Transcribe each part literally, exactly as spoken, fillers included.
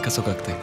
Arka sokaktayım.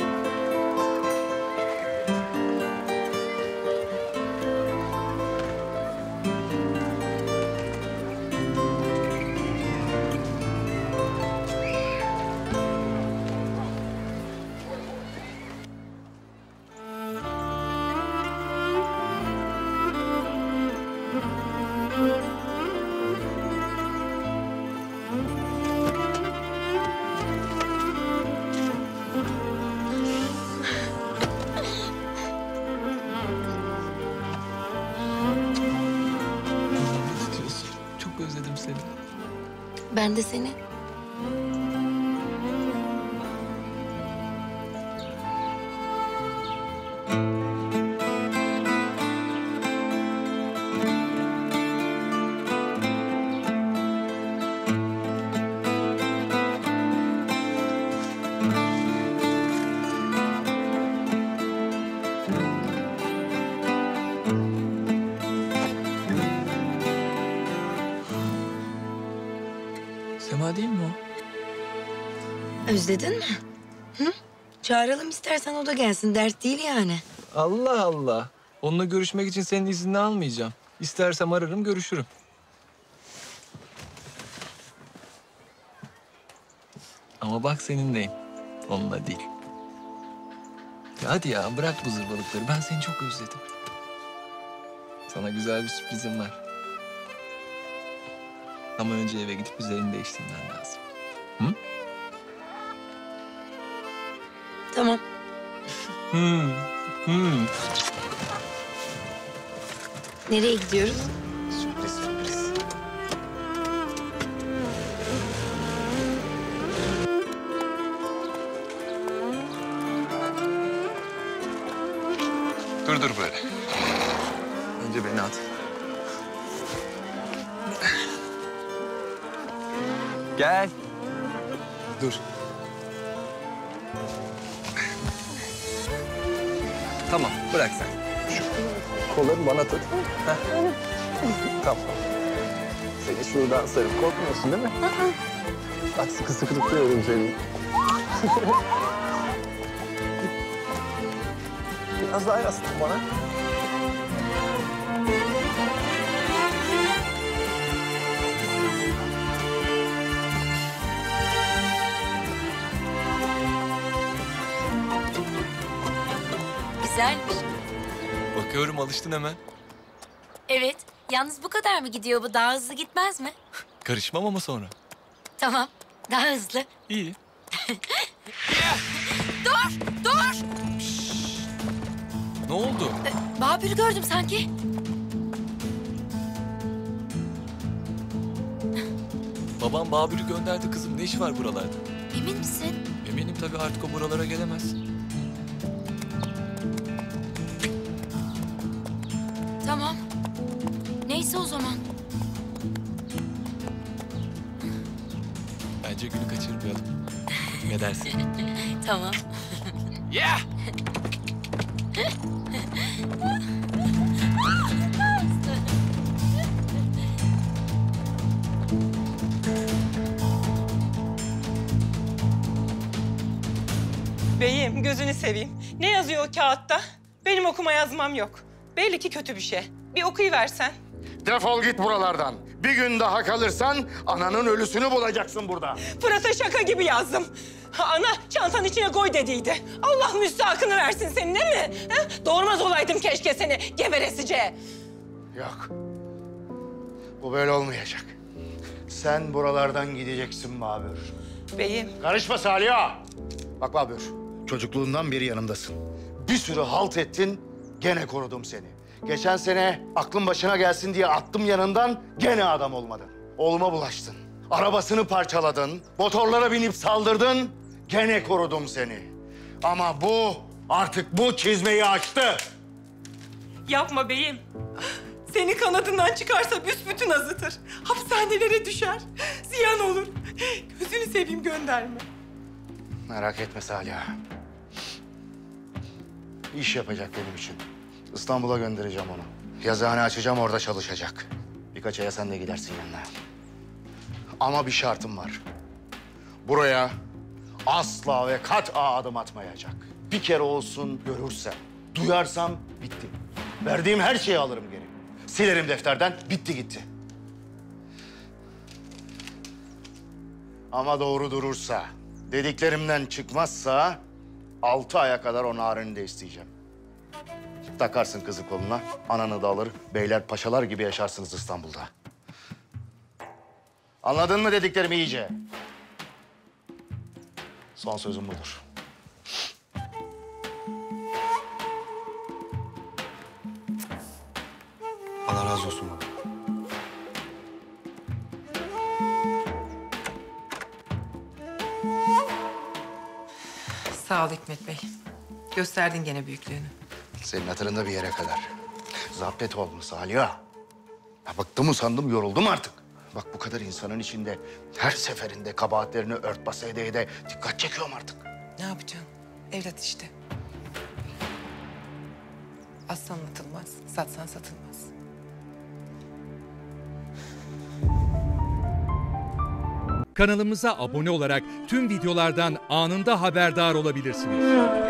Çok özledim seni. Ben de seni. Sema değil mi o? Özledin mi? Hı? Çağıralım istersen, o da gelsin. Dert değil yani. Allah Allah. Onunla görüşmek için senin iznini almayacağım. İstersem ararım, görüşürüm. Ama bak seninleyim. Onunla değil. Ya hadi ya, bırak bu zırvalıkları. Ben seni çok özledim. Sana güzel bir sürprizim var. Ama önce eve gidip üzerini değiştirmen lazım. Hı? Tamam. Hmm. Hmm. Nereye gidiyoruz? Sürpriz, sürpriz. Dur dur böyle. Önce beni at. Gel. Dur. Tamam, bırak sen. Şu kolları bana tut. Heh. Tamam. Seni şuradan sarıp korkmuyorsun değil mi? Bak sıkı sıkı tutuyorum seni. Biraz daha yaslan bana. Güzelmiş. Bakıyorum, alıştın hemen. Evet. Yalnız bu kadar mı gidiyor bu? Daha hızlı gitmez mi? Karışmam ama sonra. Tamam. Daha hızlı. İyi. Dur! Dur! Ne oldu? Ee, Babür'ü gördüm sanki. Babam Babür'ü gönderdi kızım. Ne işi var buralarda? Emin misin? Eminim tabii, artık o buralara gelemez. Tamam. Neyse o zaman. Bence günü kaçırmayalım. Ne dersin? Tamam. Yeah! Beyim, gözünü seveyim. Ne yazıyor o kağıtta? Benim okuma yazmam yok. Belli ki kötü bir şey. Bir okuyuversen. Defol git buralardan. Bir gün daha kalırsan ananın ölüsünü bulacaksın burada. Fırat'a şaka gibi yazdım. Ana çantanın içine koy dediydi. Allah müstahakını versin senin, değil mi? Ha? Doğurmaz olaydım keşke seni geberesice. Yok. Bu böyle olmayacak. Sen buralardan gideceksin Babür. Beyim. Karışma Saliha. Bak Babür, çocukluğundan beri yanımdasın. Bir sürü halt ettin, gene korudum seni. Geçen sene aklın başına gelsin diye attım yanından, gene adam olmadın. Oğluma bulaştın. Arabasını parçaladın, motorlara binip saldırdın, gene korudum seni. Ama bu, artık bu çizmeyi açtı. Yapma beyim. Seni kanadından çıkarsa büsbütün azıtır. Hapishanelere düşer. Ziyan olur. Gözünü seveyim, gönderme. Merak etme Saliha. İş yapacak benim için. İstanbul'a göndereceğim onu. Yazıhane açacağım, orada çalışacak. Birkaç aya sen de gidersin yanına. Ama bir şartım var. Buraya asla ve kat'a adım atmayacak. Bir kere olsun görürsem, duyarsam bitti. Verdiğim her şeyi alırım geri. Silerim defterden, bitti gitti. Ama doğru durursa, dediklerimden çıkmazsa altı aya kadar o narini de isteyeceğim. Takarsın kızı koluna, ananı da alır, beyler paşalar gibi yaşarsınız İstanbul'da. Anladın mı dediklerimi iyice? Son sözüm budur. Allah razı olsun baba. Sağ ol Hikmet Bey. Gösterdin gene büyüklüğünü. Senin hatırında bir yere kadar. Zapt et oğlum Saliha. Ya bıktım usandım, yoruldum artık. Bak bu kadar insanın içinde her seferinde kabahatlerini örtbas ede ede dikkat çekiyorum artık. Ne yapacaksın? Evlat işte. Aslan atılmaz, satsan satılmaz. Kanalımıza abone olarak tüm videolardan anında haberdar olabilirsiniz.